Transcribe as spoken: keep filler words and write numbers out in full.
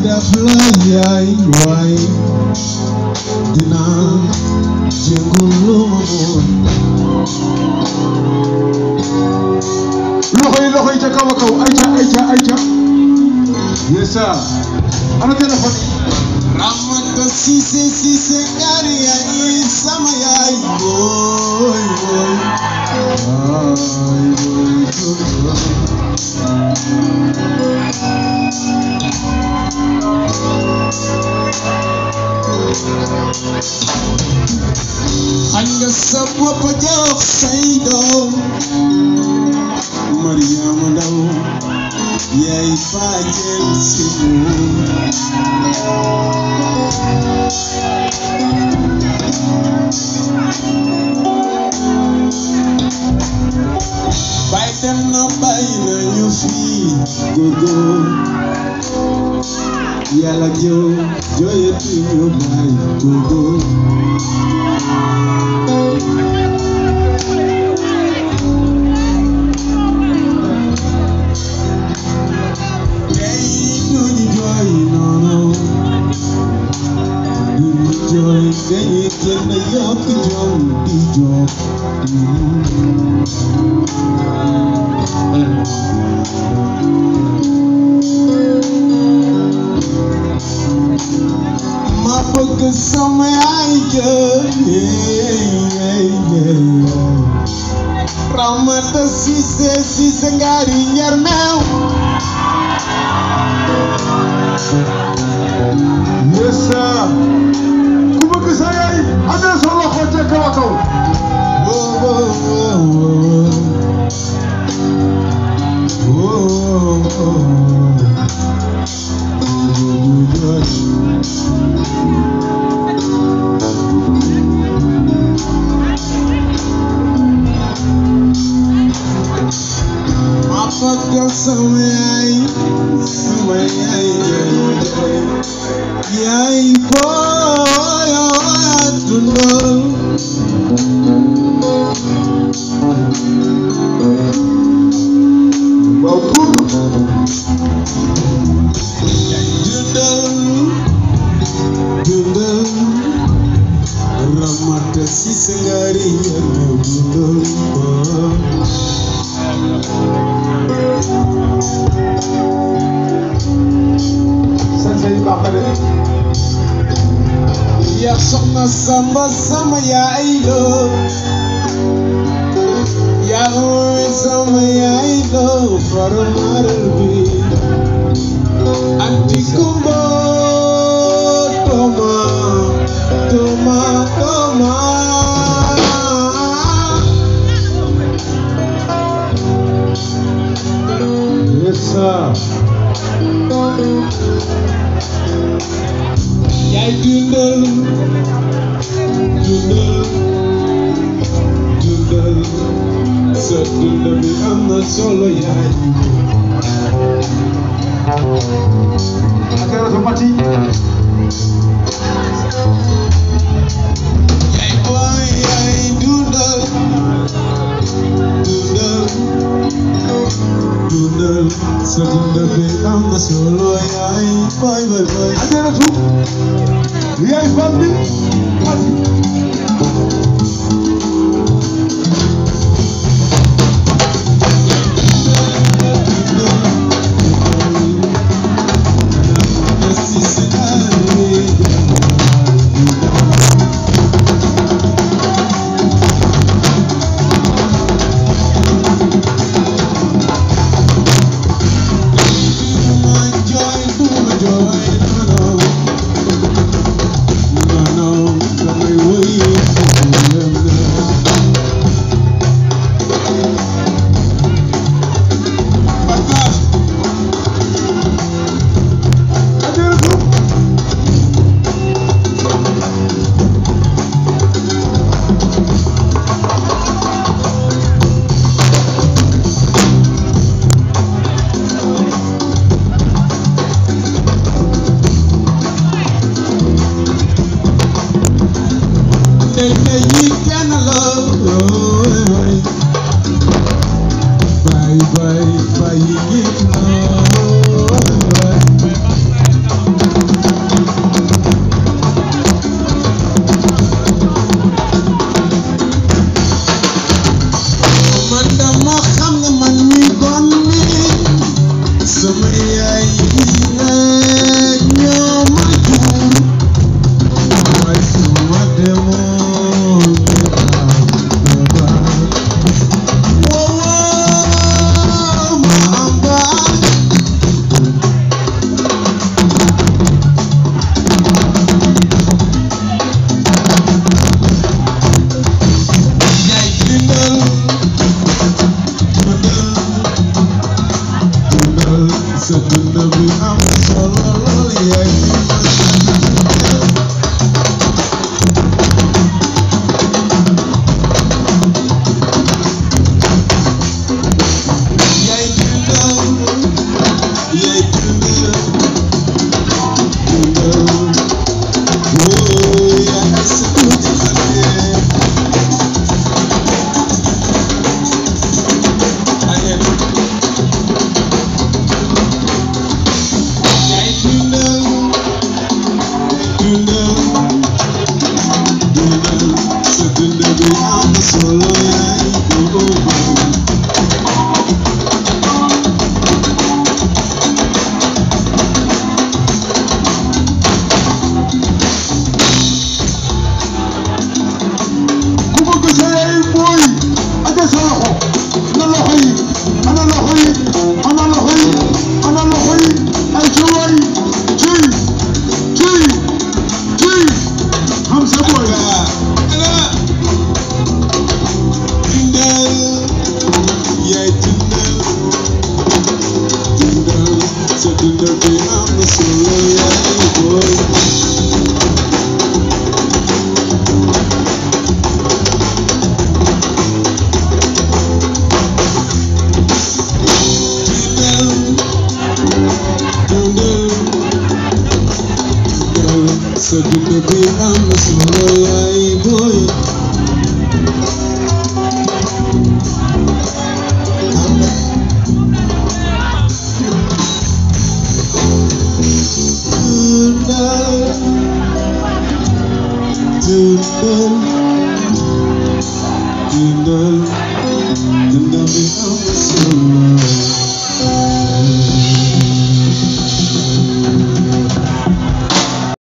def la yaay waay dinaa jéggul lu ma moon loxo yi loxo yi ca kaw a kaw ayca ayca ayca yesa ana téléphone Ramata Cissé Cissé ngari yaay sama yaay boy boy ay boy Hanga sabwa pa jox say doom Mariama Ndaw yaay fajel si bay dem na bay na ñu fi gogo yàlla jo joyetu ñu bay gogo Dañuy génn yokk jom di jox ma bëgg sama yaay jël Ramata Cissé Cissé ngari njar meew yesa ana solo xote kaw kaw wo wo wo wo Ramata Cissé ngari ya soxna Samba sama yaay lo ya sama yaay lo faramaral bi anti kumbo toma toma toma yesa yaay dundal dundal dundal sa dund bi am na solo yaay akara to mati yaay boy yaay dundal dundal dundal sa dund bi am na solo yaay boy boy boy akara to yaay fambi mati Bye bye bye ang masuloy ay buuban. Sa gabi ang masuloy ay boy. Tundal, tundal, tundal ang